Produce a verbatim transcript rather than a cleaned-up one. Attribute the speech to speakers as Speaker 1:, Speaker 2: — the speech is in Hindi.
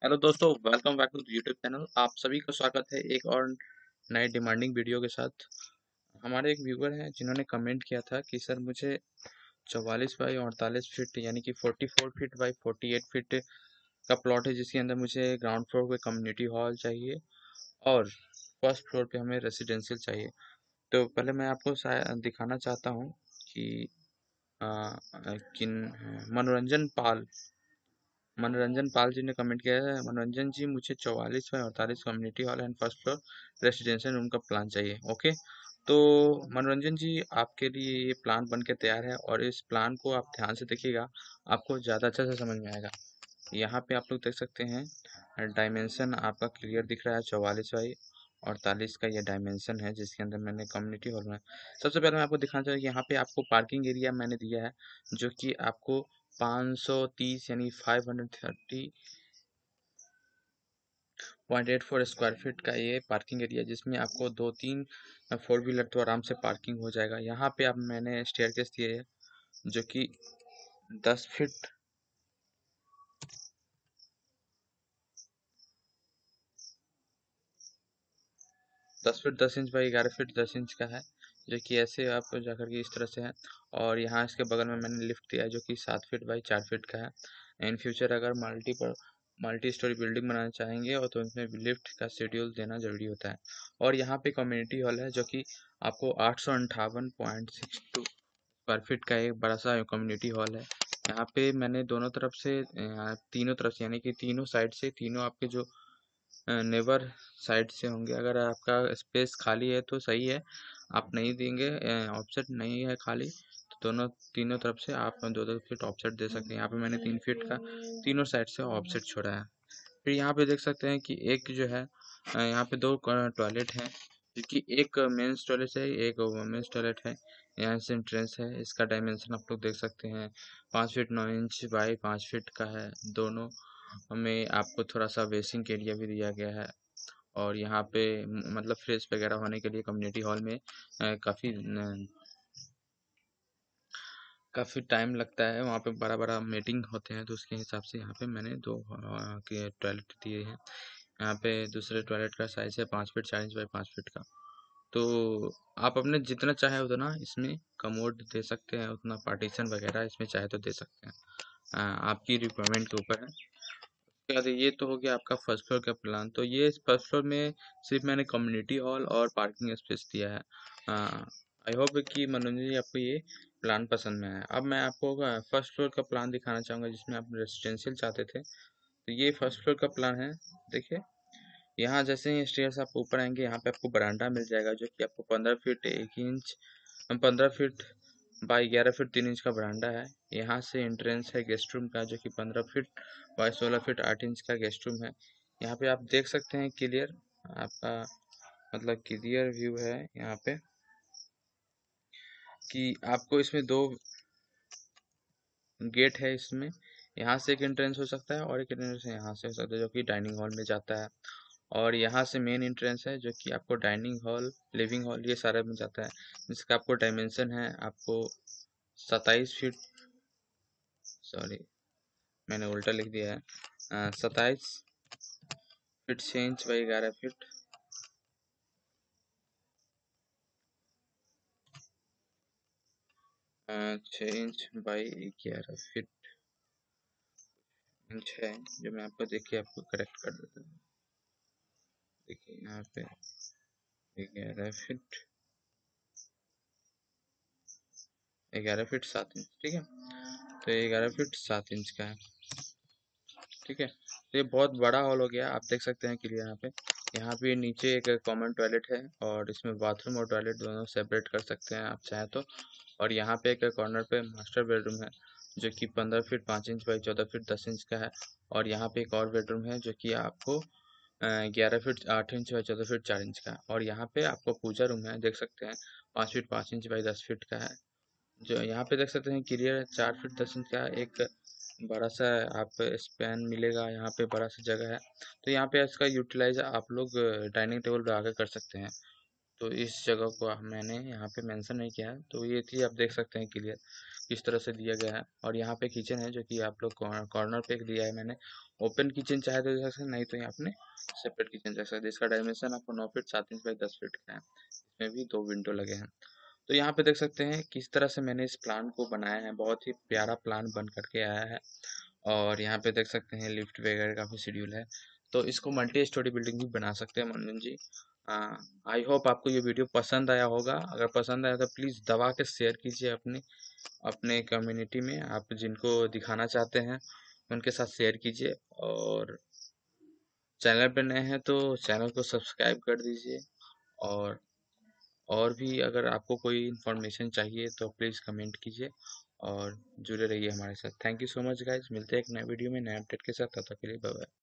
Speaker 1: हेलो दोस्तों, welcome back to YouTube channel. आप सभी का स्वागत है एक और नए डिमांडिंग वीडियो के साथ। हमारे एक व्यूवर हैं जिन्होंने कमेंट किया था कि सर मुझे चौवालीस बाई अड़तालीस फीट यानी कि चौवालीस फीट बाई अड़तालीस फीट का प्लॉट है, जिसके अंदर मुझे ग्राउंड फ्लोर पे कम्युनिटी हॉल चाहिए और फर्स्ट फ्लोर पे हमें रेसिडेंशियल चाहिए। तो पहले मैं आपको शायद दिखाना चाहता हूँ कि आ, किन मनोरंजन पाल मनोरंजन पाल जी ने कमेंट किया है। मनोरंजन जी, मुझे चौवालीस बाई अड़तालीस community hall and first floor residential room का प्लान चाहिए। ओके, तो मनोरंजन जी, आपके लिए ये प्लान बन के तैयार है और इस प्लान को आप ध्यान से देखिएगा, आपको ज़्यादा अच्छे से समझ में आएगा। यहाँ पे आप लोग देख सकते हैं, डायमेंशन आपका क्लियर दिख रहा है। चौवालीस बाई अड़तालीस का ये डायमेंशन है जिसके अंदर मैंने कम्युनिटी हॉल में सबसे पहले मैं आपको दिखाना चाहूँगा कि यहाँ पे आपको पार्किंग एरिया मैंने दिया है, जो कि आपको पाँच सौ तीस यानी five hundred thirty point eight four square feet का ये पार्किंग एरिया, जिसमें आपको दो तीन फोर व्हीलर तो आराम से पार्किंग हो जाएगा। यहाँ पे आप मैंने स्टेयरकेस दिए है जो कि दस फीट दस फीट दस इंच बाई ग्यारह फीट दस इंच का है, जो कि ऐसे आप जाकर के इस तरह से है। और यहाँ इसके बगल में मैंने लिफ्ट दिया है जो कि सात फीट बाई चार फीट का है। इन फ्यूचर अगर मल्टी पर मल्टी स्टोरी बिल्डिंग बनाना चाहेंगे और तो इसमें लिफ्ट का शेड्यूल देना जरूरी होता है। और यहाँ पे कम्युनिटी हॉल है जो कि आपको आठ सौ अंठावन point six two square feet का एक बड़ा सा कम्युनिटी हॉल है। यहाँ पे मैंने दोनों तरफ से अ, तीनों तरफ से यानी कि तीनों साइड से तीनों आपके जो नेबर साइड से होंगे। अगर आपका स्पेस खाली है तो सही है, आप नहीं देंगे ऑफसेट नहीं है खाली तो दोनों तीनों तरफ से आप दो दो फीट ऑफसेट दे सकते हैं। यहाँ पे मैंने तीन फीट का तीनों साइड से ऑफसेट छोड़ा है। फिर यहाँ पे देख सकते हैं कि एक जो है अ, यहाँ पे दो टॉयलेट हैं, क्योंकि एक मेंस टॉयलेट है एक वुमेन्स टॉयलेट है। यहाँ से एंट्रेंस है, इसका डायमेंशन आप लोग देख सकते हैं, पाँच फीट नौ इंच बाई पाँच फीट का है। दोनों में आपको थोड़ा सा वेसिंग के एरिया भी दिया गया है। और यहाँ पे म- मतलब फ्रेश वगैरह होने के लिए कम्युनिटी हॉल में अ, काफ़ी न- काफ़ी टाइम लगता है, वहाँ पे बड़ा बड़ा मीटिंग होते हैं, तो उसके हिसाब से यहाँ पे मैंने दो अ, के टॉयलेट दिए हैं। यहाँ पे दूसरे टॉयलेट का साइज है पाँच फीट चार इंच बाई पाँच फीट का। तो आप अपने जितना चाहे उतना इसमें कमोड दे सकते हैं, उतना पार्टीशन वगैरह इसमें चाहे तो दे सकते हैं। अ, आपकी रिक्वायरमेंट के ऊपर है। उसके बाद ये तो हो गया आपका फर्स्ट फ्लोर का प्लान। तो ये फर्स्ट फ्लोर में सिर्फ मैंने कम्युनिटी हॉल और पार्किंग स्पेस दिया है। आई होप कि मनोज जी आपको ये प्लान पसंद में आया। अब मैं आपको फर्स्ट फ्लोर का प्लान दिखाना चाहूँगा जिसमें आप रेसिडेंशियल चाहते थे। तो ये फर्स्ट फ्लोर का प्लान है। देखिए, यहाँ जैसे ही स्टेयर्स आप ऊपर आएंगे, यहाँ पे आपको बरामदा मिल जाएगा जो कि आपको पंद्रह फीट एक इंच, पंद्रह फीट बाई ग्यारह फीट तीन इंच का बरामदा है। यहाँ से एंट्रेंस है गेस्ट रूम का जो कि पंद्रह फीट बाई सोलह फीट आठ इंच का गेस्ट रूम है। यहाँ पे आप देख सकते हैं क्लियर आपका मतलब क्लियर व्यू है यहाँ पे, कि आपको इसमें दो गेट है इसमें। यहाँ से एक एंट्रेंस हो सकता है और एक एंट्रेंस यहाँ से हो सकता है जो कि डाइनिंग हॉल में जाता है। और यहाँ से मेन एंट्रेंस है जो कि आपको डाइनिंग हॉल लिविंग हॉल ये सारा में जाता है, जिसका आपको डायमेंशन है आपको सत्ताईस फीट, सॉरी मैंने उल्टा लिख दिया है, सत्ताईस फीट छः इंच बाई ग्यारह फीट, छः इंच बाई ग्यारह फीट इंच है, जो मैं आपको देखिए आपको करेक्ट कर देता हूँ। देखिए यहाँ पे ग्यारह फीट, ग्यारह फीट सात इंच, ठीक है। तो ये ग्यारह फीट सात इंच का है, ठीक है। तो ये बहुत बड़ा हॉल हो गया, आप देख सकते हैं क्लियर यहाँ पे। यहाँ पे नीचे एक कॉमन टॉयलेट है और इसमें बाथरूम और टॉयलेट दोनों सेपरेट कर सकते हैं आप चाहें तो। और यहाँ पे एक कॉर्नर पे मास्टर बेडरूम है जो कि पंद्रह फीट पाँच इंच बाई चौदह फीट दस इंच का है। और यहाँ पे एक और बेडरूम है जो कि आपको ग्यारह फीट आठ इंच बाई चौदह फीट चार इंच का। और यहाँ पे आपको पूजा रूम है, देख सकते हैं, पाँच फीट पाँच इंच बाई दस फीट का है। जो यहाँ पे देख सकते हैं क्लियर चार फीट दस इंच का एक बड़ा सा आप स्पैन मिलेगा, यहाँ पे बड़ा सा जगह है। तो यहाँ पे इसका यूटिलाइज आप लोग डाइनिंग टेबल पे आकर कर सकते हैं। तो इस जगह को मैंने यहाँ पे मेंशन नहीं किया है, तो ये चीज़ आप देख सकते हैं क्लियर। किस तरह से दिया गया है। और यहाँ पे किचन है जो कि आप लोग कॉर्नर पे दिया है मैंने। ओपन किचन चाहे तो देख सकते हैं, नहीं तो यहाँ अपने सेपरेट किचन देख सकते हैं। इसका डायमेंशन आपको नौ फीट सात इंच बाई दस फीट का है। इसमें भी दो विंडो लगे हैं। तो यहाँ पे देख सकते हैं किस तरह से मैंने इस प्लान को बनाया है। बहुत ही प्यारा प्लान बन करके आया है। और यहाँ पे देख सकते हैं लिफ्ट वगैरह का भी शेड्यूल है। तो इसको मल्टी स्टोरी बिल्डिंग भी बना सकते हैं मनोरंजन जी। आई होप आपको ये वीडियो पसंद आया होगा। अगर पसंद आया तो प्लीज़ दबा के शेयर कीजिए अपने अपने कम्युनिटी में। आप जिनको दिखाना चाहते हैं उनके साथ शेयर कीजिए। और चैनल पे नए हैं तो चैनल को सब्सक्राइब कर दीजिए। और और भी अगर आपको कोई इन्फॉर्मेशन चाहिए तो प्लीज़ कमेंट कीजिए और जुड़े रहिए हमारे साथ। Thank you so much guys. मिलते हैं एक नए वीडियो में नए अपडेट के साथ। तब तक के लिए बाय बाय।